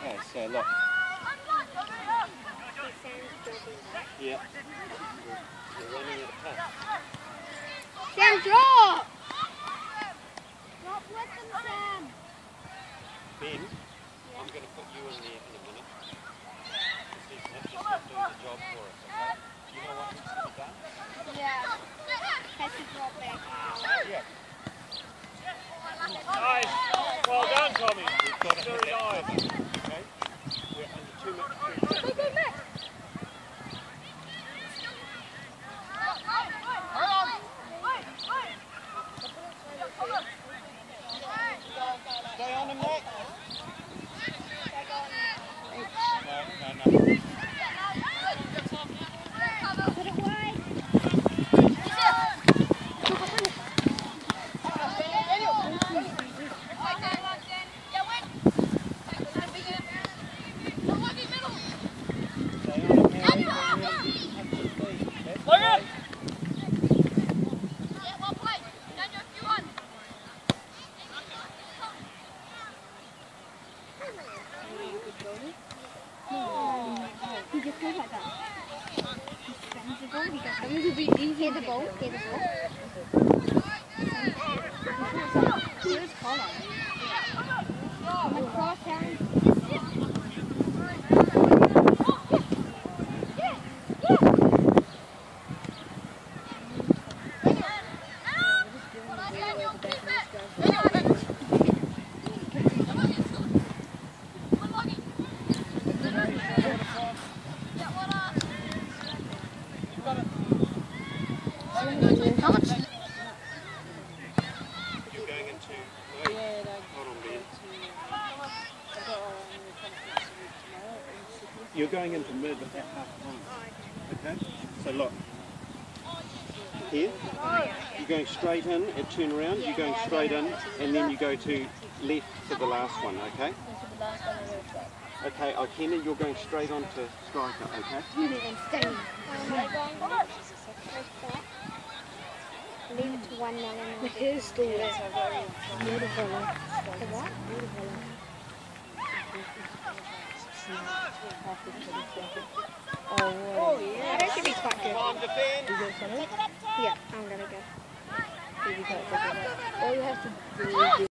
Okay, so look. Yeah. You're running at a pace. Sam, drop! Drop with them, Sam. Ben, I'm going to put you in there in a minute. He's not doing the job for us, okay? You know what needs to be done? Yeah. Has to drop back. Yeah. Nice. Well done, Tommy. We've got to Very hit that nice. cover, okay? We're under 2 minutes. Go, go, Max. Stay on him, Max. No. Put it wide. He just goes like that. He spins the ball, he goes, hear the ball, hear the ball. Here's collar. I'm going to cross down. How much? You're going into... Hold on, Ben. You're going into mid at half time. Okay? So look. Here. You're going straight in and turn around. You're going straight in and then you go to left for the last one, okay? Okay, Ikena, you're going straight on to striker, okay? Leave it to 1 now. The hair's still there. Beautiful. The what? Oh, yeah. That should be quite good. Time to defend. Yeah, I'm gonna go. All you have to do is